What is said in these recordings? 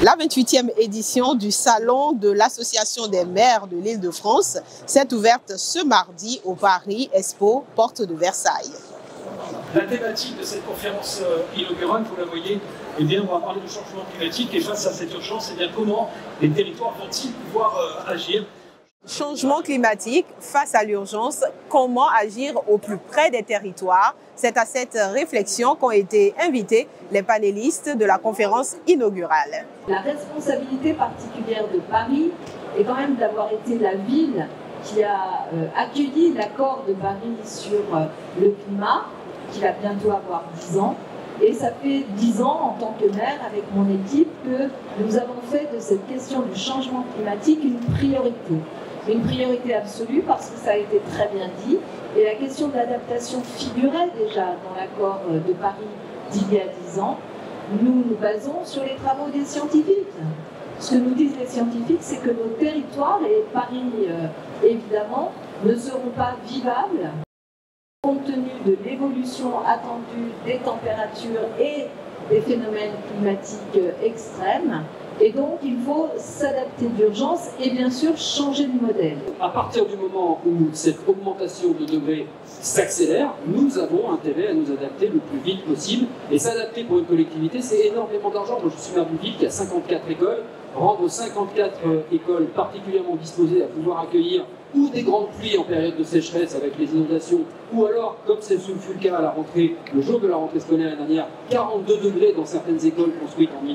La 28e édition du Salon de l'Association des maires de l'Île-de-France s'est ouverte ce mardi au Paris Expo, porte de Versailles. La thématique de cette conférence inaugurale, vous la voyez, eh bien, on va parler du changement climatique et face à cette urgence, eh bien, comment les territoires vont-ils pouvoir agir? Changement climatique, face à l'urgence, comment agir au plus près des territoires? C'est à cette réflexion qu'ont été invités les panélistes de la conférence inaugurale. La responsabilité particulière de Paris est quand même d'avoir été la ville qui a accueilli l'accord de Paris sur le climat, qui va bientôt avoir 10 ans. Et ça fait 10 ans, en tant que maire, avec mon équipe, que nous avons fait de cette question du changement climatique une priorité. Une priorité absolue parce que ça a été très bien dit. Et la question de l'adaptation figurait déjà dans l'accord de Paris d'il y a 10 ans. Nous nous basons sur les travaux des scientifiques. Ce que nous disent les scientifiques, c'est que nos territoires, et Paris évidemment, ne seront pas vivables compte tenu de l'évolution attendue des températures et des phénomènes climatiques extrêmes. Et donc, il faut s'adapter d'urgence et bien sûr changer de modèle. À partir du moment où cette augmentation de degrés s'accélère, nous avons intérêt à nous adapter le plus vite possible. Et s'adapter pour une collectivité, c'est énormément d'argent. Moi, je suis maire d'une ville qui a 54 écoles. Rendre 54 écoles particulièrement disposées à pouvoir accueillir ou des grandes pluies en période de sécheresse avec les inondations, ou alors, comme c'est ce fut le cas à la rentrée, le jour de la rentrée scolaire l'année dernière, 42 degrés dans certaines écoles construites en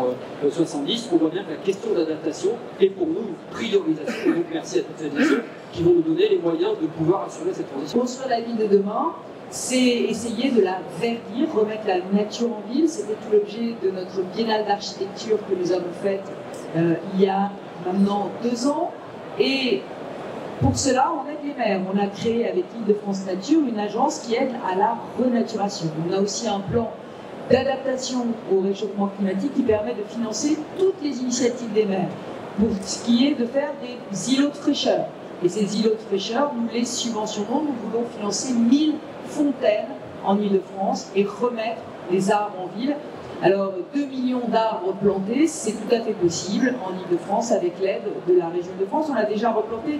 1970, on voit bien que la question d'adaptation est pour nous une priorisation. Et donc merci à toutes ces nations qui vont nous donner les moyens de pouvoir assurer cette transition. Construire la ville de demain, c'est essayer de la verdir, remettre la nature en ville. C'était tout l'objet de notre biennale d'architecture que nous avons faite il y a maintenant 2 ans. Et pour cela, on aide les maires. On a créé avec Île-de-France Nature une agence qui aide à la renaturation. On a aussi un plan d'adaptation au réchauffement climatique qui permet de financer toutes les initiatives des maires pour ce qui est de faire des îlots de fraîcheur. Et ces îlots de fraîcheur, nous les subventionnons. Nous voulons financer 1000 fontaines en Île-de-France et remettre les arbres en ville. Alors, 2 millions d'arbres plantés, c'est tout à fait possible en Île-de-France avec l'aide de la région de France. On a déjà replanté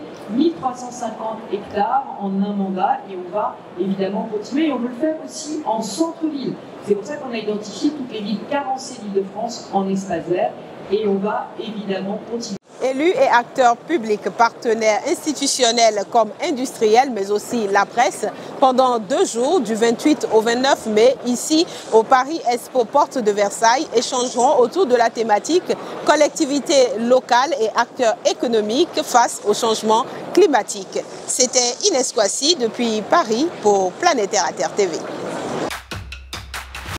1350 hectares en un mandat et on va évidemment continuer. Et on veut le faire aussi en centre-ville. C'est pour ça qu'on a identifié toutes les villes carencées d'Île-de-France en espace vert et on va évidemment continuer. Élus et acteurs publics, partenaires institutionnels comme industriels, mais aussi la presse, pendant 2 jours, du 28 au 29 mai, ici au Paris Expo, porte de Versailles, échangeront autour de la thématique collectivités locales et acteurs économiques face au changement climatique. C'était Inès Kwasi depuis Paris pour Planète Terre à Terre TV.